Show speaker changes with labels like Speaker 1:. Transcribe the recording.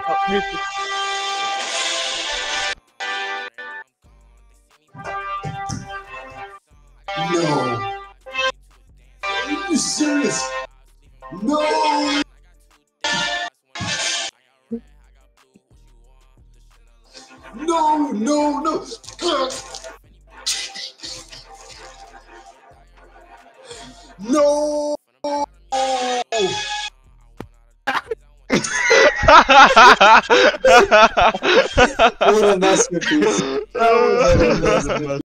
Speaker 1: Oh, music.
Speaker 2: No. Are you serious? No. No, no, no. No. What a masterpiece. That was